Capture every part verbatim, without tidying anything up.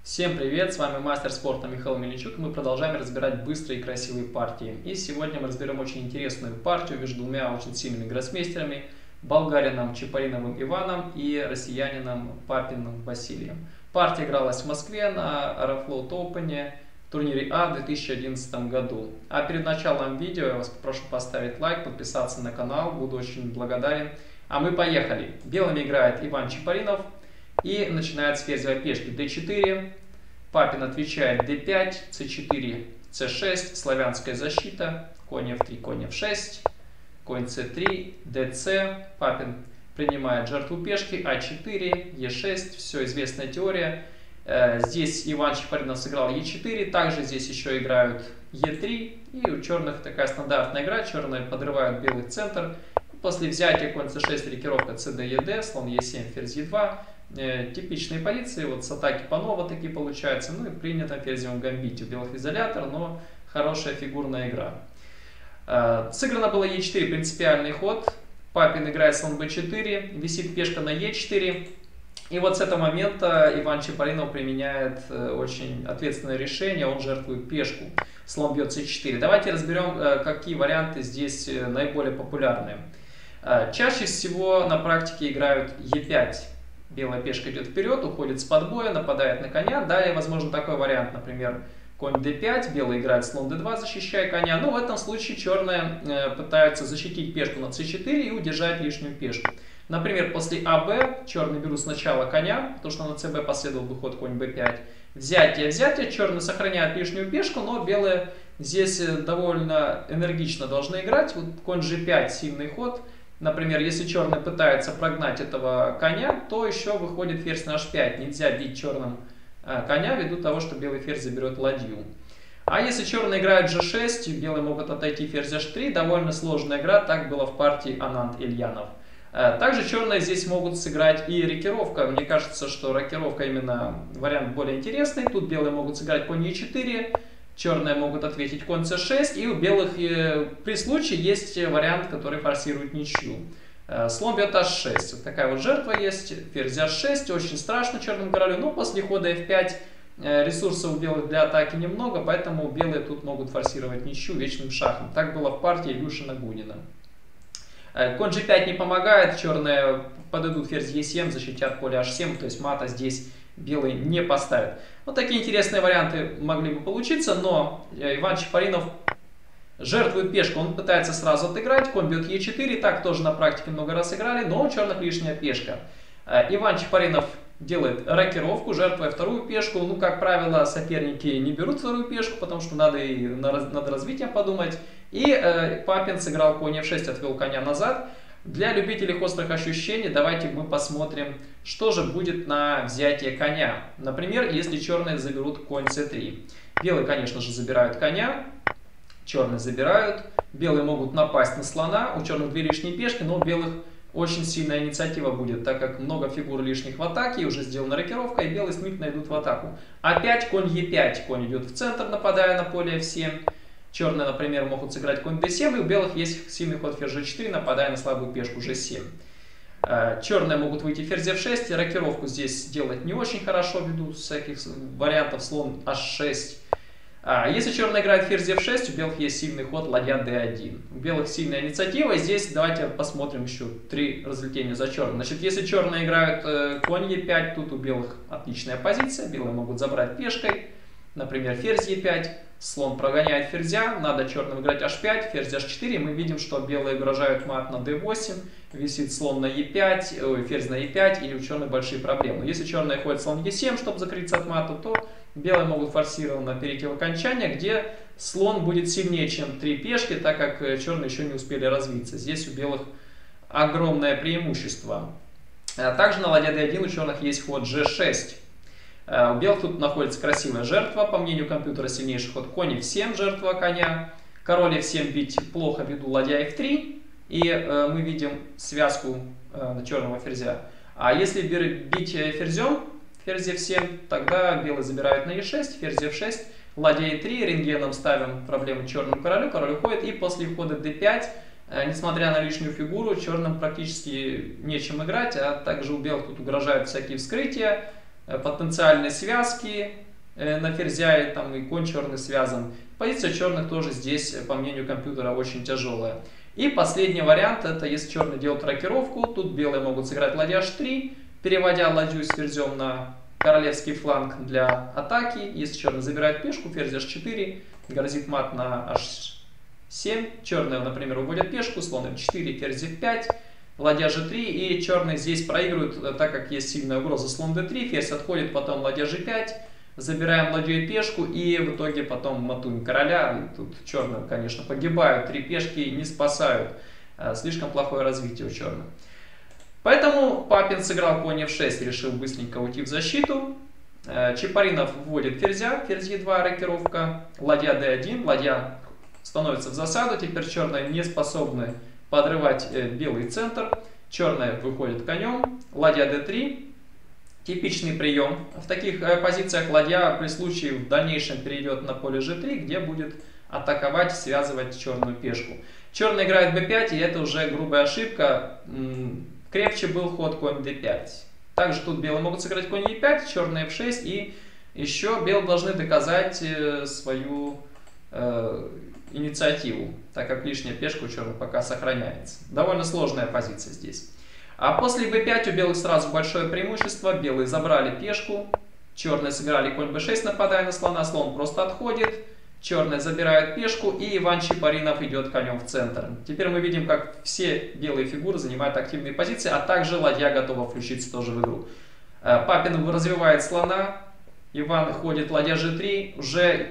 Всем привет, с вами мастер спорта Михаил Мельничук, и мы продолжаем разбирать быстрые и красивые партии. И сегодня мы разберем очень интересную партию между двумя очень сильными гроссмейстерами, болгарином Чапариновым Иваном и россиянином Папиным Василием. Партия игралась в Москве на Aeroflot Open в турнире А в две тысячи одиннадцатом году. А перед началом видео я вас попрошу поставить лайк, подписаться на канал, буду очень благодарен. А мы поехали. Белыми играет Иван Чапаринов. И начинает с ферзевой пешки дэ четыре, Папин отвечает дэ пять, цэ четыре, цэ шесть, славянская защита, конь эф три, конь эф шесть, конь цэ три, дэ цэ, Папин принимает жертву пешки, а четыре, е шесть, все известная теория. Здесь Иван Чапаринов сыграл е четыре, также здесь еще играют е три, и у черных такая стандартная игра, черные подрывают белый центр. После взятия конь цэ шесть, рокировка цэ дэ, е дэ, слон е семь, ферзь е два. Типичные позиции, вот с атаки Панова такие получаются, ну и принято в ферзевом гамбите. У белых изолятор, но хорошая фигурная игра. Сыграно было е четыре, принципиальный ход. Папин играет слон бэ четыре, висит пешка на е четыре. И вот с этого момента Иван Чапаринов применяет очень ответственное решение, он жертвует пешку. Слон бьет цэ четыре. Давайте разберем, какие варианты здесь наиболее популярные. Чаще всего на практике играют е пять. Белая пешка идет вперед, уходит с подбоя, нападает на коня. Далее возможен такой вариант, например, конь дэ пять, белый играет слон дэ два, защищая коня. Но в этом случае черные э, пытаются защитить пешку на цэ четыре и удержать лишнюю пешку. Например, после а бэ черные берут сначала коня, потому что на цэ бэ последовал бы ход конь бэ пять. Взятие, взятие, черные сохраняют лишнюю пешку, но белые здесь довольно энергично должны играть. Вот конь жэ пять, сильный ход. Например, если черные пытаются прогнать этого коня, то еще выходит ферзь на аш пять. Нельзя бить черным коня ввиду того, что белый ферзь заберет ладью. А если черные играют жэ шесть, белые могут отойти ферзь аш три. Довольно сложная игра, так было в партии Ананд Ильянов. Также черные здесь могут сыграть и рокировка. Мне кажется, что рокировка именно вариант более интересный. Тут белые могут сыграть конь е четыре. Черные могут ответить конь цэ шесть, и у белых при случае есть вариант, который форсирует ничью. Слон бьет аш шесть. Вот такая вот жертва есть. Ферзь аш шесть. Очень страшно черному королю. Но после хода эф пять ресурсов у белых для атаки немного, поэтому белые тут могут форсировать ничью вечным шахом. Так было в партии Илюшина Гунина. Конь жэ пять не помогает. Черные подойдут ферзь е семь, защитят поле аш семь, то есть мата здесь белый не поставит. Вот такие интересные варианты могли бы получиться, но Иван Чапаринов жертвует пешку. Он пытается сразу отыграть, конь бьет е четыре, так тоже на практике много раз играли, но у черных лишняя пешка. Иван Чапаринов делает рокировку, жертвуя вторую пешку. Ну, как правило, соперники не берут вторую пешку, потому что надо и над развитием подумать. И э, Папин сыграл конь эф шесть, отвел коня назад. Для любителей острых ощущений давайте мы посмотрим, что же будет на взятие коня. Например, если черные заберут конь цэ три. Белые, конечно же, забирают коня, черные забирают. Белые могут напасть на слона, у черных две лишние пешки, но у белых очень сильная инициатива будет, так как много фигур лишних в атаке, уже сделана рокировка, и белые стремительно идут в атаку. Опять конь е пять, конь идет в центр, нападая на поле эф семь. Черные, например, могут сыграть конь дэ семь, и у белых есть сильный ход ферзь жэ четыре, нападая на слабую пешку жэ семь. Черные могут выйти ферзь эф шесть, рокировку здесь делать не очень хорошо, ввиду всяких вариантов слон аш шесть. Если черные играют ферзь эф шесть, у белых есть сильный ход ладья дэ один. У белых сильная инициатива, и здесь давайте посмотрим еще три разлетения за черным. Значит, если черные играют конь е пять, тут у белых отличная позиция, белые могут забрать пешкой, например, ферзь е пять. Слон прогоняет ферзя, надо черным играть аш пять, ферзь аш четыре. Мы видим, что белые угрожают мат на дэ восемь, висит слон на е пять, ой, ферзь на е пять, или у черных большие проблемы. Если черные ходят слон е семь, чтобы закрыться от мата, то белые могут форсированно перейти в окончание, где слон будет сильнее, чем три пешки, так как черные еще не успели развиться. Здесь у белых огромное преимущество. Также на ладья дэ один у черных есть ход жэ шесть. У белых тут находится красивая жертва, по мнению компьютера сильнейший ход конь эф семь, жертва коня. Король эф семь бить плохо ввиду ладья эф три, и э, мы видим связку э, черного ферзя. А если бить ферзем, ферзь эф семь, тогда белые забирают на е шесть, ферзь эф шесть, ладья е три, рентгеном ставим проблему черному королю, король уходит, и после хода дэ пять, э, несмотря на лишнюю фигуру, черным практически нечем играть, а также у белых тут угрожают всякие вскрытия. потенциальные связки на ферзя, и, там, и конь черный связан. Позиция черных тоже здесь, по мнению компьютера, очень тяжелая. И последний вариант, это если черные делают рокировку, тут белые могут сыграть ладья эйч три, переводя ладью с ферзем на королевский фланг для атаки. Если черный забирает пешку, ферзь эйч четыре, грозит мат на эйч семь. Черные, например, уводят пешку, слон эф четыре, ферзь эф пять, ладья жэ три. И черные здесь проигрывают, так как есть сильная угроза слон дэ три, ферзь отходит, потом ладья жэ пять. Забираем ладью и пешку, и в итоге потом матуем короля. И тут черные, конечно, погибают, три пешки не спасают. Слишком плохое развитие у черных. Поэтому Папин сыграл конь эф шесть, решил быстренько уйти в защиту. Чапаринов вводит ферзя, ферзь е два, рокировка, ладья дэ один, ладья становится в засаду. Теперь черные не способны подрывать белый центр. Черные выходят конем, ладья дэ три. Типичный прием. В таких позициях ладья при случае в дальнейшем перейдет на поле жэ три, где будет атаковать, связывать черную пешку. Черный играет бэ пять, и это уже грубая ошибка. Крепче был ход конь дэ пять. Также тут белые могут сыграть конь е пять, черный эф шесть, и еще белые должны доказать свою э, инициативу, так как лишняя пешка у черных пока сохраняется. Довольно сложная позиция здесь. А после бэ пять у белых сразу большое преимущество. Белые забрали пешку. Черные сыграли конь бэ шесть, нападая на слона. Слон просто отходит. Черные забирают пешку. И Иван Чапаринов идет конем в центр. Теперь мы видим, как все белые фигуры занимают активные позиции. А также ладья готова включиться тоже в игру. Папин развивает слона. Иван ходит ладья жэ три. Уже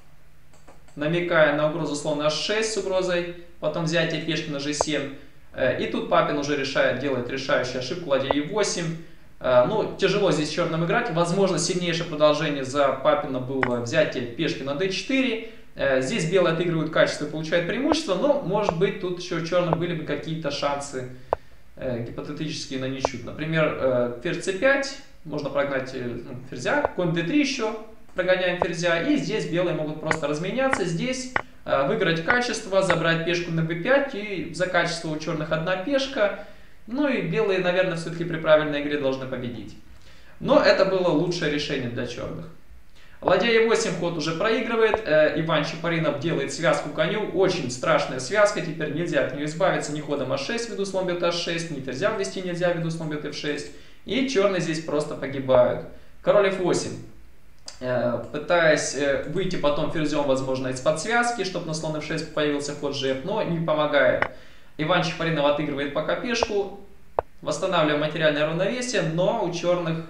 намекая на угрозу слона эйч шесть с угрозой. Потом взятие пешки на жэ семь. И тут Папин уже решает, делает решающую ошибку, ладья е восемь. Ну, тяжело здесь черным играть. Возможно, сильнейшее продолжение за Папина было взятие пешки на дэ четыре. Здесь белые отыгрывают качество и получают преимущество, но, может быть, тут еще у черных были бы какие-то шансы гипотетические на ничью. Например, ферзь цэ пять, можно прогнать ну, ферзя, конь дэ три еще, прогоняем ферзя. И здесь белые могут просто разменяться. Здесь выиграть качество, забрать пешку на бэ пять, и за качество у черных одна пешка. Ну и белые, наверное, все-таки при правильной игре должны победить. Но это было лучшее решение для черных. Ладья е восемь ход уже проигрывает. Иван Чапаринов делает связку коню. Очень страшная связка, теперь нельзя от нее избавиться ни ходом эйч шесть ввиду слон бьет эйч шесть, ни ферзя ввести нельзя ввиду слон бьет эф шесть. И черные здесь просто погибают. Король эф восемь. Пытаясь выйти потом ферзем, возможно, из-под связки, чтобы на слон эф шесть появился ход жэ эф, но не помогает. Иван Чапаринов отыгрывает пока пешку, восстанавливая материальное равновесие, но у черных,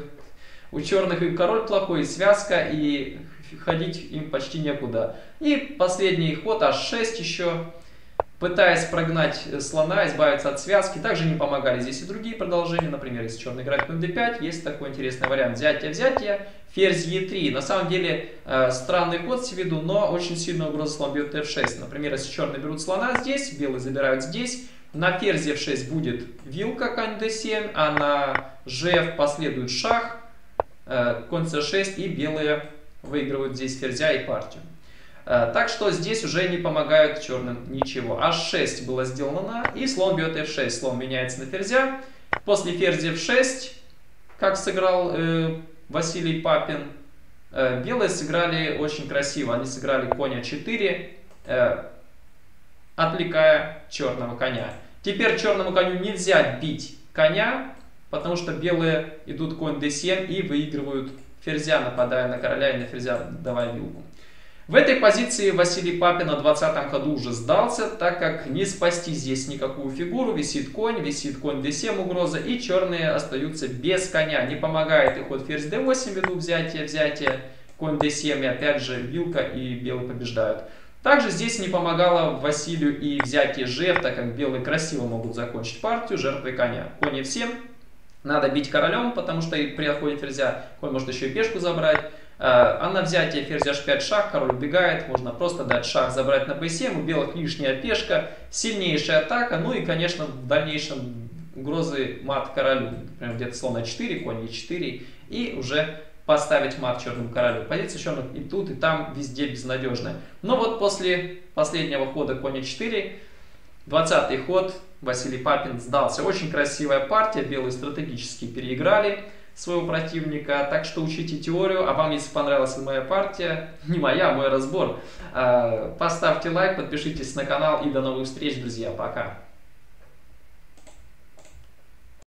у черных и король плохой, и связка, и ходить им почти некуда. И последний ход эйч шесть еще, пытаясь прогнать слона, избавиться от связки. Также не помогали здесь и другие продолжения. Например, если черный играет конь дэ пять, есть такой интересный вариант. Взятие-взятие, ферзь е три. На самом деле э, странный ход с виду, но очень сильная угроза слон бьет эф шесть. Например, если черные берут слона здесь, белые забирают здесь. На ферзь эф шесть будет вилка, конь дэ семь, а на жэ эф последует шах, э, конь цэ шесть, и белые выигрывают здесь ферзя и партию. Так что здесь уже не помогают черным ничего. эйч шесть было сделано, и слон бьет эф шесть. Слон меняется на ферзя. После ферзя эф шесть, как сыграл э, Василий Папин, э, белые сыграли очень красиво. Они сыграли конь а четыре, э, отвлекая черного коня. Теперь черному коню нельзя бить коня, потому что белые идут конь дэ семь и выигрывают ферзя, нападая на короля и на ферзя давая вилку. В этой позиции Василий Папин на двадцатом ходу уже сдался, так как не спасти здесь никакую фигуру. Висит конь, висит конь дэ семь угроза, и черные остаются без коня. Не помогает и ход ферзь дэ восемь ввиду взятия, взятия, конь дэ семь, и опять же вилка, и белые побеждают. Также здесь не помогало Василию и взятие жэ эф, так как белые красиво могут закончить партию жертвой коня. Конь эф семь, надо бить королем, потому что при отходе ферзя конь может еще и пешку забрать. А на взятие ферзь эйч пять шах, король убегает, можно просто дать шах, забрать на бэ семь, у белых лишняя пешка, сильнейшая атака, ну и, конечно, в дальнейшем угрозы мат королю, например, где-то слон а четыре, конь е четыре, и уже поставить мат черному королю. Позиция черных и тут, и там везде безнадежная. Но вот после последнего хода конь а четыре, двадцатый ход, Василий Папин сдался. Очень красивая партия, белые стратегически переиграли. своего противника. Так что учите теорию. А вам, если понравилась моя партия, не моя, а мой разбор, поставьте лайк, подпишитесь на канал и до новых встреч, друзья. Пока!